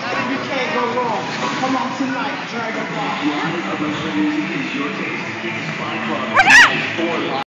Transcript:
You can't go wrong. Come on tonight, Dragon Ball. Live Retro Music is your taste. It's 5 Club.